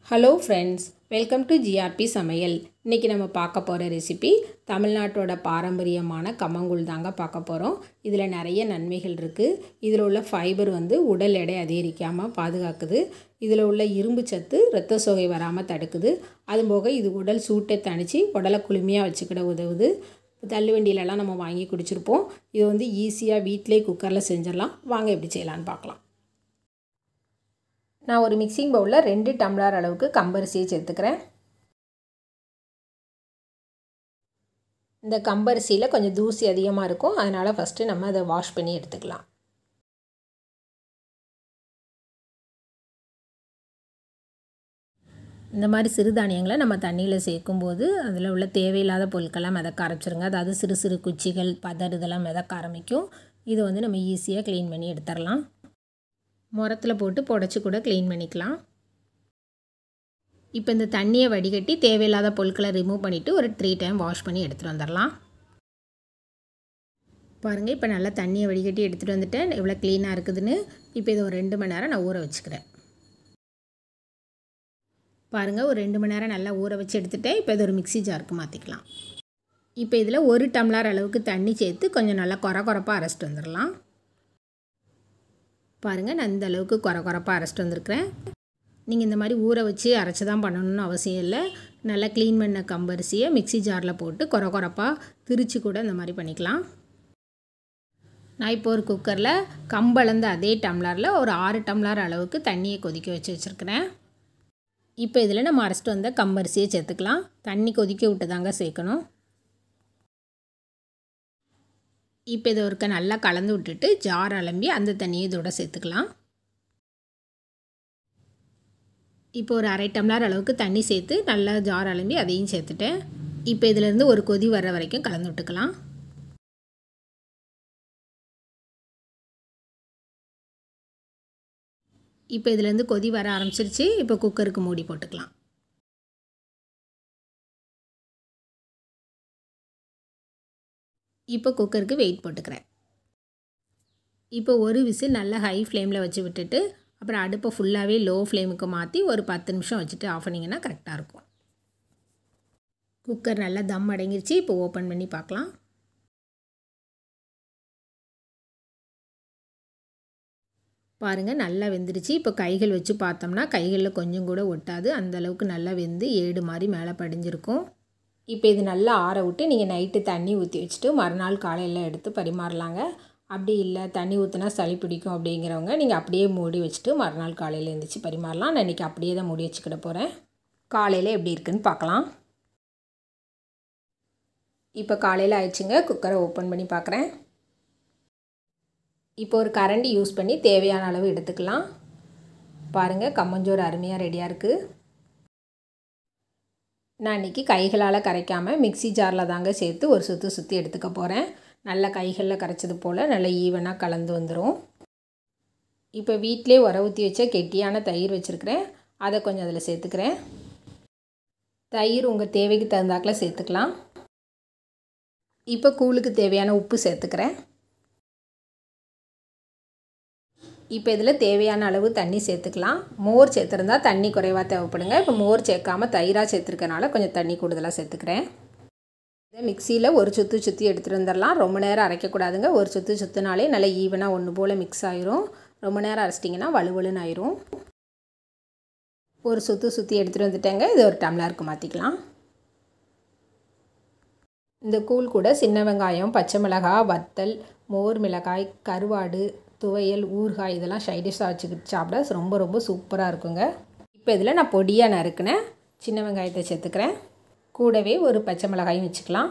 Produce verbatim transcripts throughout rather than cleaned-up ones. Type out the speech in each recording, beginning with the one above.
Hello friends, welcome to GRP சமையல். இன்றைக்கி நம்ம பார்க்க போகிற ரெசிபி தமிழ்நாட்டோட பாரம்பரியமான கம்மங்கூழ் தாங்க பார்க்க போகிறோம். இதில் நிறைய நன்மைகள் இருக்குது. இதில் உள்ள ஃபைபர் வந்து உடல் எடை அதிகரிக்காமல் பாதுகாக்குது. இதில் உள்ள இரும்பு சத்து இரத்த சோகை வராமல் தடுக்குது. அதுபோக இது உடல் சூட்டை தணித்து உடலை குளுமையாக வச்சுக்கிட உதவுது. தள்ளுவண்டியிலலாம் நம்ம வாங்கி குடிச்சிருப்போம். இது வந்து ஈஸியாக வீட்டிலே குக்கரில் செஞ்சிடலாம். வாங்க எப்படி செய்யலான்னு பார்க்கலாம். நான் ஒரு மிக்சிங் பவுலில் ரெண்டு டம்ளர் அளவுக்கு கம்பரிசியை சேர்த்துக்கிறேன். இந்த கம்பரிசியில் கொஞ்சம் தூசி அதிகமாக இருக்கும், அதனால் ஃபஸ்ட்டு நம்ம அதை வாஷ் பண்ணி எடுத்துக்கலாம். இந்த மாதிரி சிறுதானியங்களை நம்ம தண்ணியில் சேர்க்கும்போது அதில் உள்ள தேவையில்லாத பொருட்கள்லாம் மிதக்க ஆரம்பிச்சிருங்க. அதாவது சிறு சிறு குச்சிகள், பதர் இதெல்லாம் மிதக்க ஆரம்பிக்கும். இதை வந்து நம்ம ஈஸியாக க்ளீன் பண்ணி எடுத்துடலாம். முரத்தில் போட்டு புடச்சி கூட க்ளீன் பண்ணிக்கலாம். இப்போ இந்த தண்ணியை வடிகட்டி தேவையில்லாத பொருட்களை ரிமூவ் பண்ணிவிட்டு ஒரு த்ரீ டைம் வாஷ் பண்ணி எடுத்துகிட்டு வந்துடலாம். பாருங்கள், இப்போ நல்லா தண்ணியை வடிகட்டி எடுத்துகிட்டு வந்துட்டேன். எவ்வளோ க்ளீனாக இருக்குதுன்னு. இப்போ இதை ஒரு ரெண்டு மணி நேரம் நான் ஊற வச்சுக்கிறேன். பாருங்கள், ஒரு ரெண்டு மணி நேரம் நல்லா ஊற வச்சு எடுத்துகிட்டேன். இப்போ இது ஒரு மிக்சி ஜாருக்கு மாற்றிக்கலாம். இப்போ இதில் ஒரு டம்ளர் அளவுக்கு தண்ணி சேர்த்து கொஞ்சம் நல்லா கொர கொரப்பாக அரைச்சிட்டு வந்துடலாம். பாருங்கள், நான் இந்த அளவுக்கு கொர கொரப்பாக அரைச்சிட்டு வந்திருக்கிறேன். நீங்கள் இந்த மாதிரி ஊற வச்சு அரைச்சி தான் பண்ணணும்னு அவசியம் இல்லை. நல்லா க்ளீன் பண்ண கம்பரிசியை மிக்சி ஜாரில் போட்டு கொர கொரப்பாக திரித்து கூட இந்த மாதிரி பண்ணிக்கலாம். நான் இப்போ ஒரு குக்கரில் கம்பளந்த அதே டம்ளரில் ஒரு ஆறு டம்ளர் அளவுக்கு தண்ணியை கொதிக்க வச்சு வச்சுருக்கிறேன். இப்போ இதில் நம்ம அரைச்சிட்டு வந்த கம்பரிசியை சேர்த்துக்கலாம். தண்ணி கொதிக்க விட்டு தாங்க சேர்க்கணும். இப்போ இதை ஒருக்க நல்லா கலந்து விட்டுட்டு ஜார் அலம்பி அந்த தண்ணியை இதோட சேர்த்துக்கலாம். இப்போ ஒரு அரை டம்ளர் அளவுக்கு தண்ணி சேர்த்து நல்லா ஜார் அலம்பி அதையும் சேர்த்துட்டேன். இப்போ இதிலேருந்து ஒரு கொதி வர்ற வரைக்கும் கலந்து விட்டுக்கலாம். இப்போ இதிலேருந்து கொதி வர ஆரம்பிச்சிருச்சு. இப்போ குக்கருக்கு மூடி போட்டுக்கலாம். இப்போ குக்கருக்கு வெயிட் போட்டுக்கிறேன். இப்போ ஒரு விசில் நல்லா ஹை ஃப்ளேமில் வச்சு விட்டுட்டு அப்புறம் அடுப்பை ஃபுல்லாகவே லோ ஃப்ளேமுக்கு மாற்றி ஒரு பத்து நிமிஷம் வச்சுட்டு ஆஃப் பண்ணிங்கன்னா கரெக்டாக இருக்கும். குக்கர் நல்லா தம் அடங்கிருச்சு. இப்போ ஓப்பன் பண்ணி பார்க்கலாம். பாருங்கள், நல்லா வெந்துருச்சு. இப்போ கைகள் வச்சு பார்த்தோம்னா கைகளில் கொஞ்சம் கூட ஒட்டாது. அந்தளவுக்கு நல்லா வெந்து ஏடு மாதிரி மேலே படிஞ்சிருக்கும். இப்போ இது நல்லா ஆற விட்டு நீங்கள் நைட்டு தண்ணி ஊற்றி வச்சுட்டு மறுநாள் காலையில் எடுத்து பரிமாறலாங்க. அப்படி இல்லை தண்ணி ஊற்றினா சளி பிடிக்கும் அப்படிங்கிறவங்க நீங்கள் அப்படியே மூடி வச்சுட்டு மறுநாள் காலையில் எழுந்திரிச்சு பரிமாறலாம். நான் இன்றைக்கி அப்படியே தான் மூடி வச்சுக்கிட போகிறேன். காலையில் எப்படி இருக்குன்னு பார்க்கலாம். இப்போ காலையில் ஆயிடுச்சுங்க. குக்கரை ஓப்பன் பண்ணி பார்க்குறேன். இப்போ ஒரு கரண்டி யூஸ் பண்ணி தேவையான அளவு எடுத்துக்கலாம். பாருங்கள், கம்மஞ்சோறு அருமையாக ரெடியாக இருக்குது. நான் இன்றைக்கி கைகளால் கரைக்காமல் மிக்சி ஜாரில் தாங்க சேர்த்து ஒரு சுற்றி சுற்றி எடுத்துக்க போகிறேன். நல்லா கைகளில் கரைச்சது போல் நல்லா ஈவனாக கலந்து வந்துடும். இப்போ வீட்டிலே உர ஊற்றி வச்ச கெட்டியான தயிர் வச்சுருக்கிறேன். அதை கொஞ்சம் அதில் சேர்த்துக்கிறேன். தயிர் உங்கள் தேவைக்கு தகுந்தாக்கில் சேர்த்துக்கலாம். இப்போ கூழுக்கு தேவையான உப்பு சேர்த்துக்கிறேன். இப்போ இதில் தேவையான அளவு தண்ணி சேர்த்துக்கலாம். மோர் சேர்த்துருந்தா தண்ணி குறைவாக தேவைப்படுங்க. இப்போ மோர் சேர்க்காமல் தயிராக சேர்த்துருக்கனால கொஞ்சம் தண்ணி கூடுதலாக சேர்த்துக்கிறேன். இதை மிக்சியில் ஒரு சுற்றி சுற்றி எடுத்துகிட்டு வந்துடலாம். ரொம்ப நேரம் அரைக்கக்கூடாதுங்க. ஒரு சுற்றி சுற்றினாலே நல்லா ஈவனாக ஒன்று போல் மிக்ஸ் ஆயிரும். ரொம்ப நேரம் அரைச்சிட்டிங்கன்னா வலுவலுன்னு ஆயிரும். ஒரு சுற்றி சுற்றி எடுத்துகிட்டு வந்துட்டேங்க. இது ஒரு டம்ளருக்கு மாற்றிக்கலாம். இந்த கூழ் கூட சின்ன வெங்காயம், பச்சை மிளகாய், வத்தல், மோர் மிளகாய், கருவாடு, துவையல், ஊறுகாய் இதெல்லாம் சைடிஷாக வச்சுக்கிட்டு சாப்பிட ரொம்ப ரொம்ப சூப்பராக இருக்குங்க. இப்போ இதில் நான் பொடியாக நறுக்கினேன் சின்ன வெங்காயத்தை சேர்த்துக்கிறேன். கூடவே ஒரு பச்சை மிளகாயும் வச்சுக்கலாம்.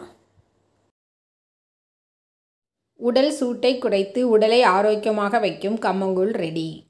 உடல் சூட்டை குறைத்து உடலை ஆரோக்கியமாக வைக்கும் கம்மங்கூழ் ரெடி.